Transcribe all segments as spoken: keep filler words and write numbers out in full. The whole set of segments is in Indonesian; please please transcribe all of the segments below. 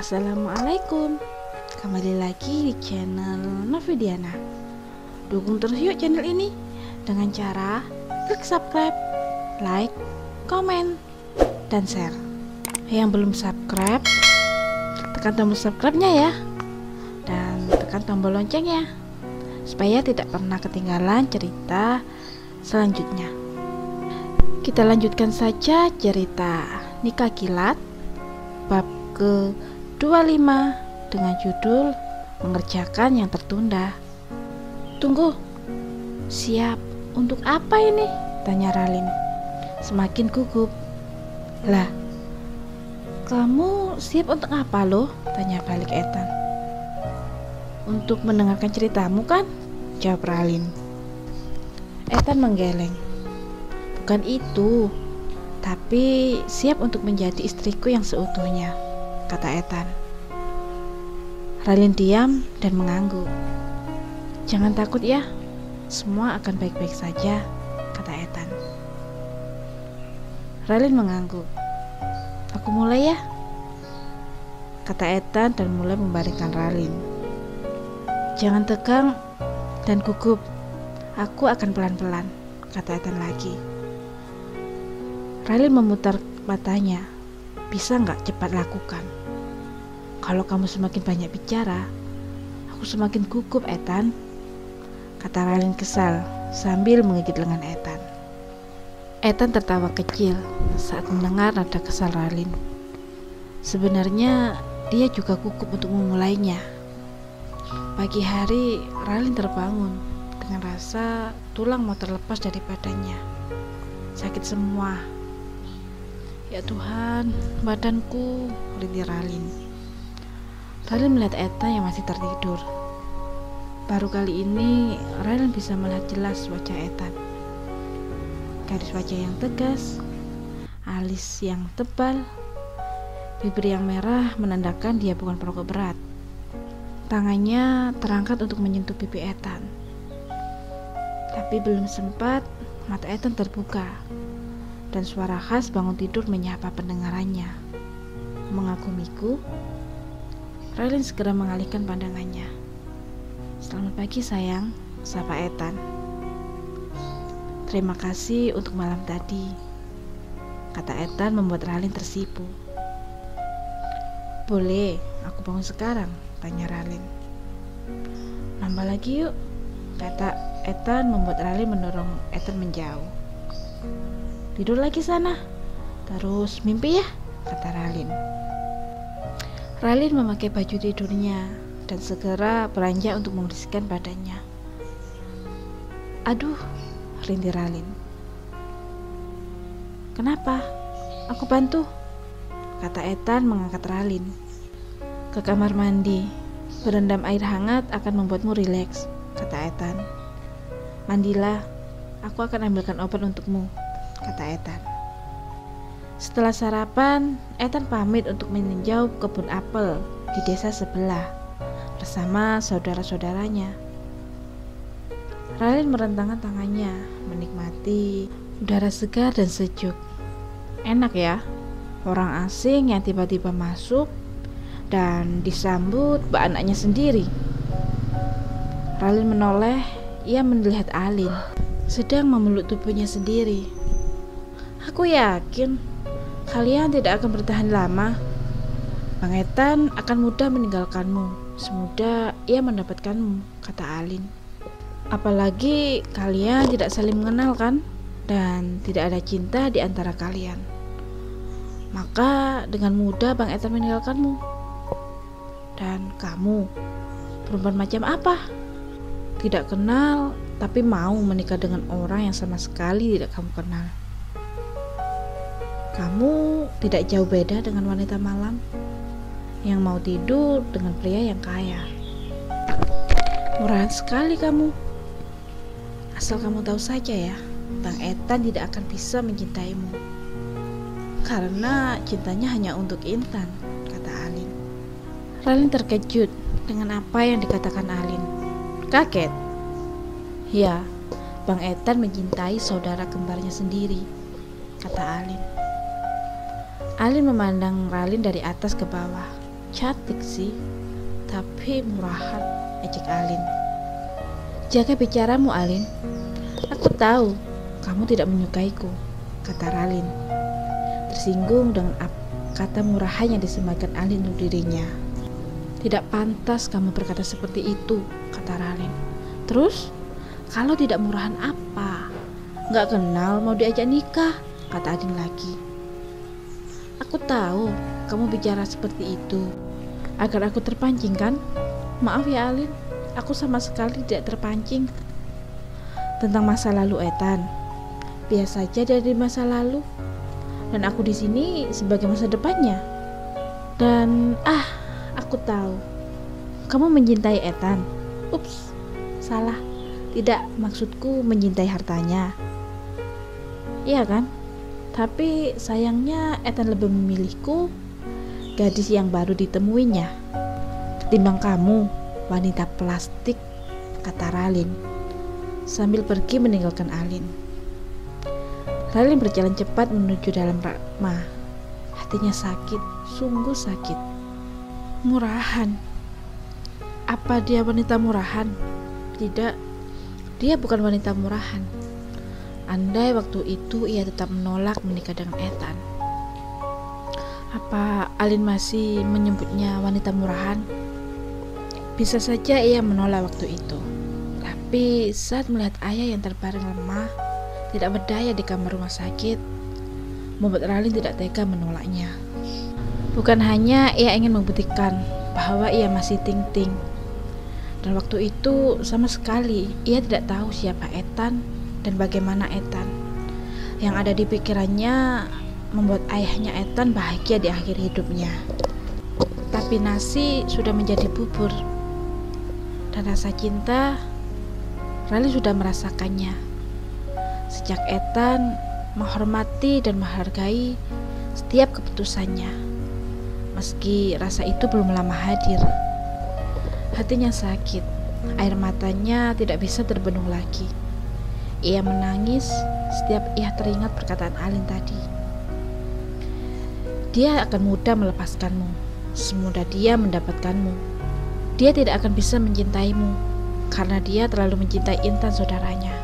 Assalamualaikum. Kembali lagi di channel Novidiana. Dukung terus yuk channel ini dengan cara klik subscribe, like, komen, dan share. Yang belum subscribe, tekan tombol subscribe-nya ya, dan tekan tombol loncengnya supaya tidak pernah ketinggalan cerita selanjutnya. Kita lanjutkan saja cerita Nikah Kilat bab ke dua puluh lima dengan judul Mengerjakan yang Tertunda. Tunggu, siap untuk apa ini? Tanya Ralin semakin gugup. Lah, kamu siap untuk apa loh? Tanya balik Ethan. Untuk mendengarkan ceritamu kan? Jawab Ralin. Ethan menggeleng. Bukan itu, tapi siap untuk menjadi istriku yang seutuhnya, kata Ethan. Ralin diam dan mengangguk. Jangan takut ya, semua akan baik-baik saja, kata Ethan. Ralin mengangguk. Aku mulai ya, kata Ethan dan mulai membaringkan Ralin. Jangan tegang dan gugup, aku akan pelan-pelan, kata Ethan lagi. Ralin memutar matanya. Bisa nggak cepat lakukan? Kalau kamu semakin banyak bicara, aku semakin gugup, Ethan, kata Ralin kesal sambil menggigit lengan Ethan. Ethan tertawa kecil saat mendengar nada kesal Ralin. Sebenarnya dia juga gugup untuk memulainya. Pagi hari Ralin terbangun dengan rasa tulang mau terlepas dari badannya. Sakit semua. Ya Tuhan, badanku, rintih Ralin. Ralin melihat Ethan yang masih tertidur. Baru kali ini Ralin bisa melihat jelas wajah Ethan. Garis wajah yang tegas, alis yang tebal, bibir yang merah menandakan dia bukan perokok berat. Tangannya terangkat untuk menyentuh pipi Ethan. Tapi belum sempat, mata Ethan terbuka dan suara khas bangun tidur menyapa pendengarannya. Mengagumiku, Ralin segera mengalihkan pandangannya. Selamat pagi sayang, sapa Ethan. Terima kasih untuk malam tadi, kata Ethan membuat Ralin tersipu. Boleh, aku bangun sekarang, tanya Ralin. Nambah lagi yuk, kata Ethan membuat Ralin mendorong Ethan menjauh. Tidur lagi sana, terus mimpi ya, kata Ralin. Ralin memakai baju tidurnya dan segera beranjak untuk membersihkan badannya. Aduh, rintih Ralin. Kenapa? Aku bantu, kata Ethan mengangkat Ralin. Ke kamar mandi, berendam air hangat akan membuatmu rileks, kata Ethan. Mandilah, aku akan ambilkan obat untukmu, kata Ethan. Setelah sarapan, Ethan pamit untuk meninjau kebun apel di desa sebelah bersama saudara-saudaranya. Ralin merentangkan tangannya, menikmati udara segar dan sejuk. Enak ya, orang asing yang tiba-tiba masuk dan disambut bak anaknya sendiri. Ralin menoleh, ia melihat Alin sedang memeluk tubuhnya sendiri. Aku yakin kalian tidak akan bertahan lama. Bang Ethan akan mudah meninggalkanmu, semudah ia mendapatkanmu, kata Alin. Apalagi kalian tidak saling mengenal kan, dan tidak ada cinta di antara kalian. Maka dengan mudah Bang Ethan meninggalkanmu. Dan kamu, perempuan macam apa? Tidak kenal, tapi mau menikah dengan orang yang sama sekali tidak kamu kenal. Kamu tidak jauh beda dengan wanita malam yang mau tidur dengan pria yang kaya. Murahan sekali kamu. Asal kamu tahu saja ya, Bang Ethan tidak akan bisa mencintaimu. Karena cintanya hanya untuk Intan, kata Alin. Ralin terkejut dengan apa yang dikatakan Alin. Kaget. Ya, Bang Ethan mencintai saudara kembarnya sendiri, kata Alin. Alin memandang Ralin dari atas ke bawah. Cantik sih, tapi murahan, ejek Alin. Jaga bicaramu, Alin. Aku tahu kamu tidak menyukaiku, kata Ralin. Tersinggung dengan kata murahan yang disematkan Alin untuk dirinya. Tidak pantas kamu berkata seperti itu, kata Ralin. Terus, kalau tidak murahan apa? Nggak kenal mau diajak nikah, kata Alin lagi. Aku tahu kamu bicara seperti itu agar aku terpancing kan? Maaf ya Alin, aku sama sekali tidak terpancing. Tentang masa lalu Ethan, biasa saja dari masa lalu, dan aku di sini sebagai masa depannya. Dan ah, aku tahu kamu mencintai Ethan. Ups, salah. Tidak, maksudku mencintai hartanya. Iya kan? Tapi sayangnya Ethan lebih memilihku, gadis yang baru ditemuinya, ketimbang kamu, wanita plastik, kata Ralin sambil pergi meninggalkan Alin. Ralin berjalan cepat menuju dalam rumah. Hatinya sakit, sungguh sakit. Murahan. Apa dia wanita murahan? Tidak, dia bukan wanita murahan. Andai waktu itu ia tetap menolak menikah dengan Ethan, apa Alin masih menyebutnya wanita murahan? Bisa saja ia menolak waktu itu. Tapi saat melihat ayah yang terbaring lemah, tidak berdaya di kamar rumah sakit, membuat Ralin tidak tega menolaknya. Bukan hanya ia ingin membuktikan bahwa ia masih ting-ting, dan waktu itu sama sekali ia tidak tahu siapa Ethan dan bagaimana Ethan. Yang ada di pikirannya membuat ayahnya Ethan bahagia di akhir hidupnya. Tapi nasi sudah menjadi bubur, dan rasa cinta Ralin sudah merasakannya. Sejak Ethan menghormati dan menghargai setiap keputusannya, meski rasa itu belum lama hadir. Hatinya sakit, air matanya tidak bisa terbendung lagi. Ia menangis setiap ia teringat perkataan Alin tadi. Dia akan mudah melepaskanmu, semudah dia mendapatkanmu. Dia tidak akan bisa mencintaimu, karena dia terlalu mencintai Intan saudaranya.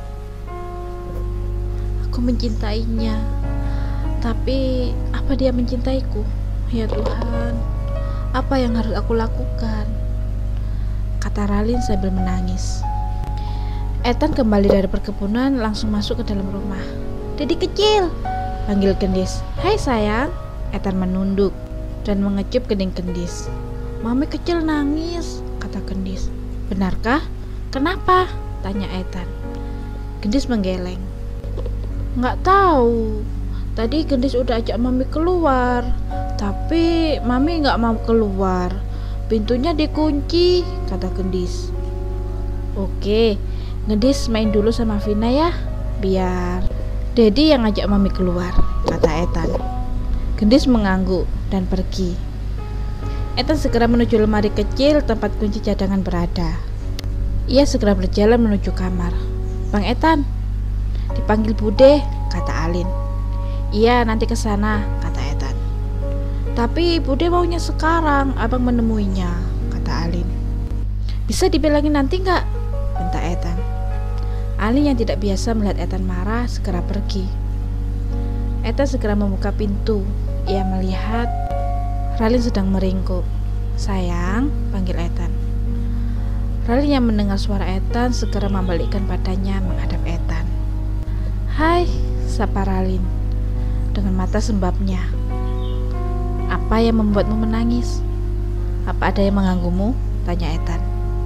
Aku mencintainya, tapi apa dia mencintaiku? Ya Tuhan, apa yang harus aku lakukan? Kata Ralin sambil menangis. Ethan kembali dari perkebunan langsung masuk ke dalam rumah. Dedi kecil, panggil Gendis. Hai sayang. Ethan menunduk dan mengecup kening Gendis. Mami kecil nangis, kata Gendis. Benarkah? Kenapa? Tanya Ethan. Gendis menggeleng. Nggak tahu. Tadi Gendis udah ajak Mami keluar, tapi Mami nggak mau keluar. Pintunya dikunci, kata Gendis. Oke, Gendis main dulu sama Vina ya, biar Dedi yang ngajak Mami keluar, kata Ethan. Gendis mengangguk dan pergi. Ethan segera menuju lemari kecil tempat kunci cadangan berada. Ia segera berjalan menuju kamar. Bang Ethan, dipanggil Bude, kata Alin. Iya, nanti ke sana, kata Ethan. Tapi Bude maunya sekarang, abang menemuinya, kata Alin. Bisa dibilangin nanti nggak? Bentak Ethan. Alin yang tidak biasa melihat Ethan marah segera pergi. Ethan segera membuka pintu. Ia melihat Ralin sedang meringkuk. Sayang, panggil Ethan. Ralin yang mendengar suara Ethan segera membalikkan badannya menghadap Ethan. Hai, sapa Ralin dengan mata sembabnya. Apa yang membuatmu menangis? Apa ada yang mengganggumu? Tanya Ethan.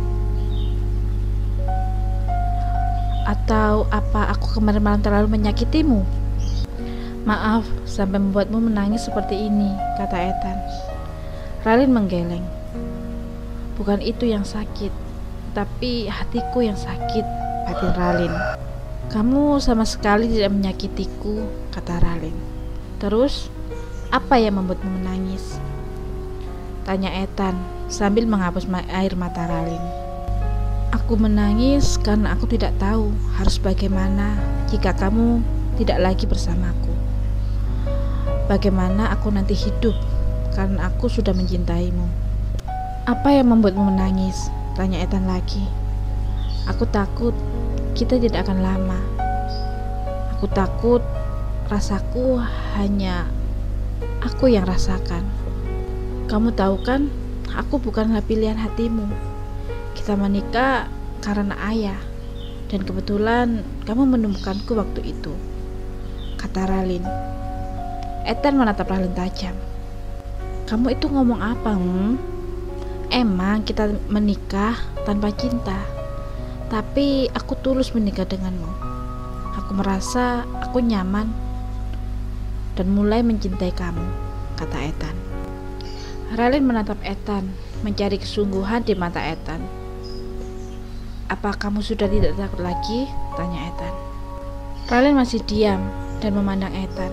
Atau apa aku kemarin malam terlalu menyakitimu? Maaf sampai membuatmu menangis seperti ini, kata Ethan. Ralin menggeleng. Bukan itu yang sakit, tapi hatiku yang sakit, batin Ralin. Kamu sama sekali tidak menyakitiku, kata Ralin. Terus, apa yang membuatmu menangis? Tanya Ethan sambil menghapus air mata Ralin. Aku menangis karena aku tidak tahu harus bagaimana jika kamu tidak lagi bersamaku. Bagaimana aku nanti hidup karena aku sudah mencintaimu. Apa yang membuatmu menangis? Tanya Ethan lagi. Aku takut kita tidak akan lama. Aku takut rasaku hanya aku yang rasakan. Kamu tahu kan, aku bukanlah pilihan hatimu. Kita menikah karena ayah, dan kebetulan kamu menemukanku waktu itu, kata Ralin. Ethan menatap Ralin tajam. Kamu itu ngomong apa, hmm? Emang kita menikah tanpa cinta, tapi aku tulus menikah denganmu. Aku merasa aku nyaman dan mulai mencintai kamu, kata Ethan. Ralin menatap Ethan, mencari kesungguhan di mata Ethan. Apa kamu sudah tidak takut lagi? Tanya Ethan. Ralin masih diam dan memandang Ethan.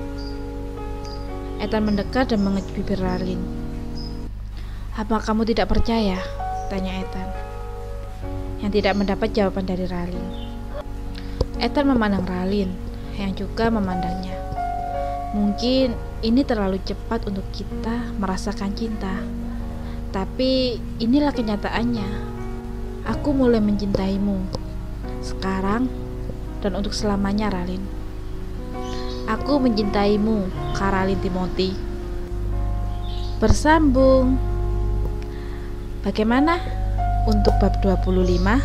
Ethan mendekat dan mengecup bibir Ralin. Apa kamu tidak percaya? Tanya Ethan, yang tidak mendapat jawaban dari Ralin. Ethan memandang Ralin, yang juga memandangnya. Mungkin ini terlalu cepat untuk kita merasakan cinta, tapi inilah kenyataannya. Aku mulai mencintaimu sekarang dan untuk selamanya, Ralin. Aku mencintaimu, Kak Ralin Timothy. Bersambung. Bagaimana untuk bab dua puluh lima?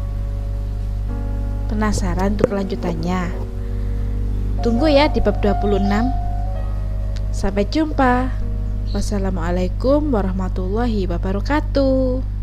Penasaran untuk kelanjutannya? Tunggu ya di bab dua puluh enam. Sampai jumpa. Wassalamualaikum warahmatullahi wabarakatuh.